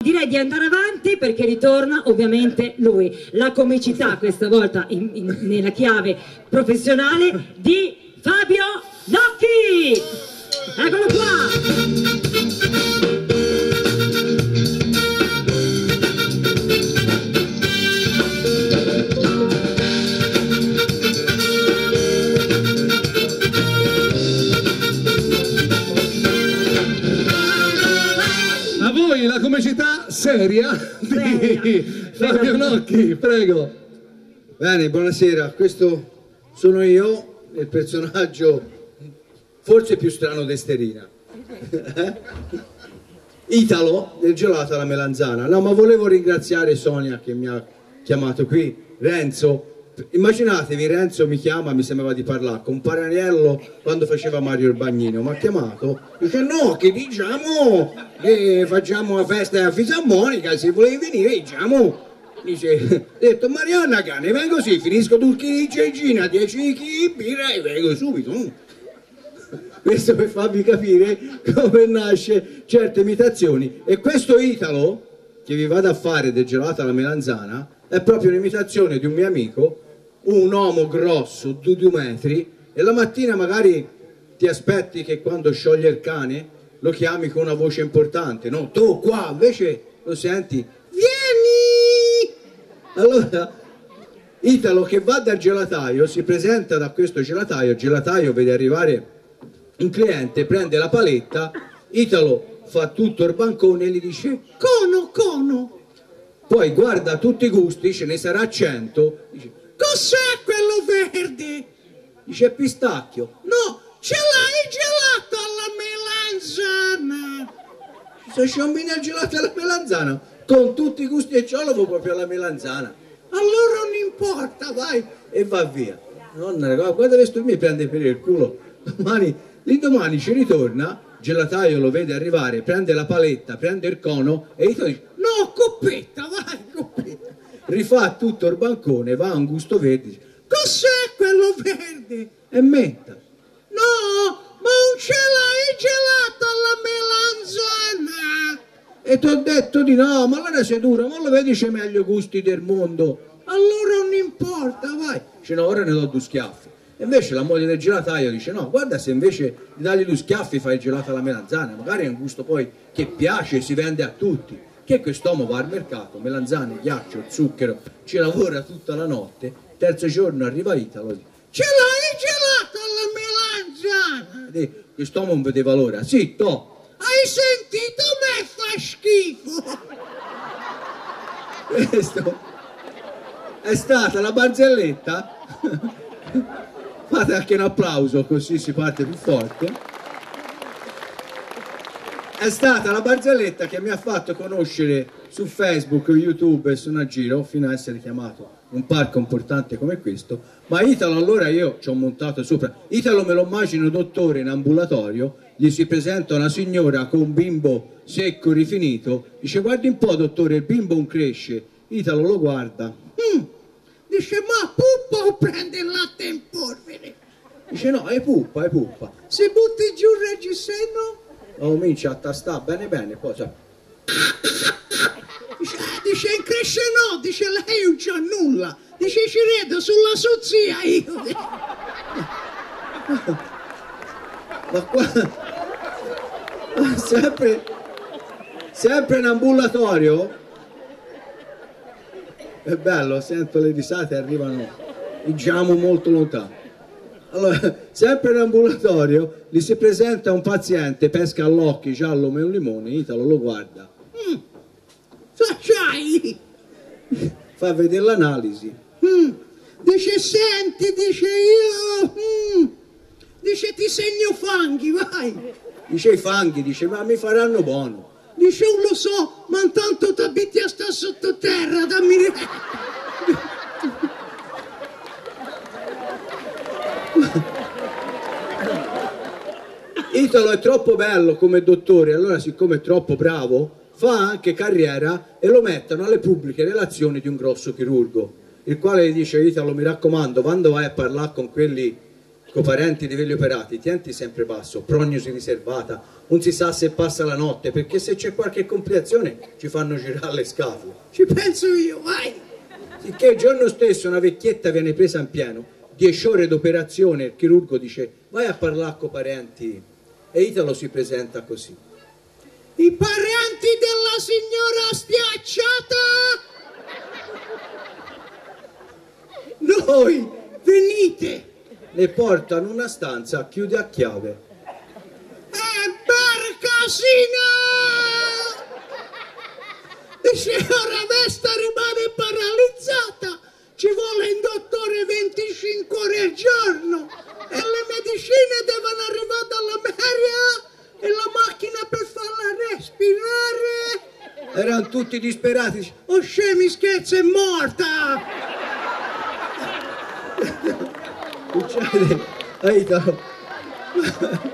Direi di andare avanti perché ritorna ovviamente lui, la comicità questa volta nella chiave professionale di Fabio Nocchi. Eccolo qua. La comicità seria di Fabio Nocchi, prego. Bene, buonasera, questo sono io, il personaggio forse più strano d'Esterina. Italo del gelato alla melanzana. No, ma volevo ringraziare Sonia che mi ha chiamato qui, Renzo. Immaginatevi, Renzo mi chiama, mi sembrava di parlare con Paraniello quando faceva Mario il Bagnino, mi ha chiamato, dice no, che diciamo che facciamo una festa a fisarmonica, se volevi venire diciamo, dice, ho detto Marianna cane, vengo sì, finisco 2 kg di cecina, 10 kg di birra e vengo subito. Questo per farvi capire come nasce certe imitazioni. E questo Italo che vi vado a fare del gelato alla melanzana è proprio un'imitazione di un mio amico, un uomo grosso, 2 metri, e la mattina magari ti aspetti che quando scioglie il cane lo chiami con una voce importante, no? Tu qua, invece lo senti, vieni! Allora, Italo che va dal gelataio, si presenta da questo gelataio, il gelataio vede arrivare un cliente, prende la paletta, Italo fa tutto il bancone e gli dice, cono, cono! Poi guarda tutti i gusti, ce ne sarà 100, dice, cos'è quello verde? Dice pistacchio. No, ce l'hai gelato alla melanzana. Se sciombina il gelato alla melanzana, con tutti i gusti e ciò lo vuoi proprio alla melanzana. Allora non importa, vai. E va via. Nonna, guarda questo mi prende per il culo. L'indomani ci ritorna, gelataio lo vede arrivare, prende la paletta, prende il cono e gli dice, no, coppetta, vai, coppetta. Rifà tutto il bancone, va a un gusto verde, dice, cos'è quello verde? E metta. No, ma non ce l'hai gelato alla melanzana. E ti ho detto di no, ma allora sei dura, ma lo vedi c'è meglio gusti del mondo. Allora non importa, vai. Dice no, ora ne do 2 schiaffi. E invece la moglie del gelataio dice no, guarda se invece di dargli 2 schiaffi fai il gelato alla melanzana, magari è un gusto poi che piace e si vende a tutti. Che quest'uomo va al mercato, melanzane, ghiaccio, zucchero, ci lavora tutta la notte, terzo giorno arriva Italo e dice, ce l'hai gelato alla melanzana? Quest'uomo non vedeva l'ora, zitto! Hai sentito me fa schifo? Questo è stata la barzelletta? Fate anche un applauso così si parte più forte. È stata la barzelletta che mi ha fatto conoscere su Facebook, YouTube e su una giro fino a essere chiamato un parco importante come questo. Ma Italo allora io ci ho montato sopra. Italo me lo immagino dottore in ambulatorio, gli si presenta una signora con un bimbo secco rifinito, dice guardi un po' dottore, il bimbo non cresce. Italo lo guarda, dice ma puppa o prende il latte in polvere? Dice no, è puppa, è puppa. Se butti giù il reggiseno? Comincia a tastare bene bene, poi cioè. Dice in cresce no, dice lei non c'ha nulla, dice ci vedo sulla sua zia io. Ma qua sempre in ambulatorio è bello, sento le risate arrivano, diciamo molto lontano. Allora, sempre in ambulatorio, gli si presenta un paziente, pesca all'occhio, giallo come un limone, Italo lo guarda. C'hai? Fa vedere l'analisi. Dice, senti, dice io, dice ti segno fanghi, vai. Dice i fanghi, dice ma mi faranno buono. Dice non lo so, ma intanto ti abiti a sta sottoterra, dammi... Italo è troppo bello come dottore, allora siccome è troppo bravo fa anche carriera e lo mettono alle pubbliche relazioni di un grosso chirurgo, il quale gli dice Italo mi raccomando quando vai a parlare con quelli con parenti di quelli operati, tienti sempre basso, prognosi riservata, non si sa se passa la notte, perché se c'è qualche complicazione ci fanno girare le scatole. Ci penso io, vai! Sicché il giorno stesso una vecchietta viene presa in pieno, 10 ore d'operazione, il chirurgo dice vai a parlare con parenti, e Italo si presenta così. I parenti della signora stiacciata! Noi, venite! Le porta in una stanza, chiude a chiave. Barcasina! Dice ora questa rimane paralizzata, ci vuole un dottore 25 ore al giorno e le medicine devono arrivare dall'America e la macchina per farla respirare. Erano tutti disperati, dice, oh scemi scherzo, è morta! Succede, Aitalo.